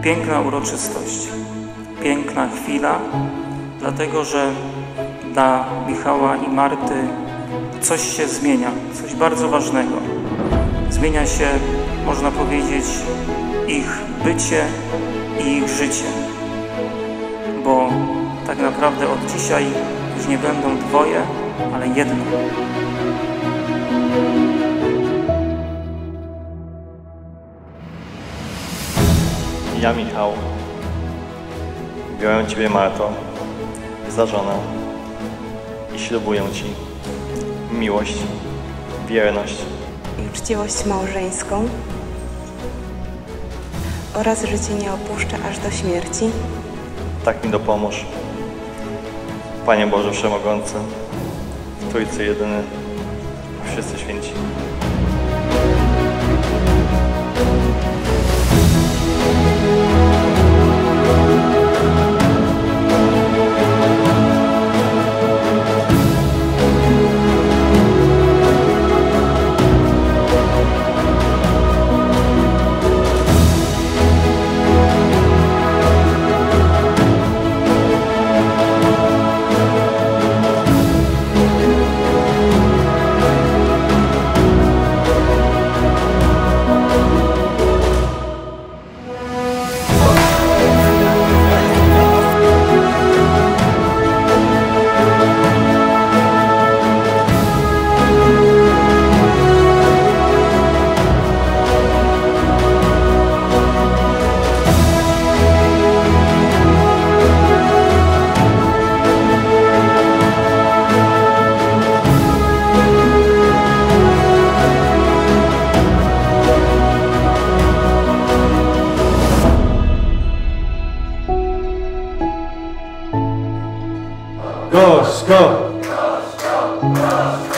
Piękna uroczystość, piękna chwila, dlatego że dla Michała i Marty coś się zmienia, coś bardzo ważnego. Zmienia się, można powiedzieć, ich bycie i ich życie, bo tak naprawdę od dzisiaj już nie będą dwoje, ale jedno. Ja, Michał, biorę Ciebie, Marto, za żonę i ślubuję Ci miłość, wierność i uczciwość małżeńską oraz że Cię nie opuszczę aż do śmierci. Tak mi dopomóż, Panie Boże Wszechmogący, w Trójcy jedyny, wszyscy święci. Gorzko!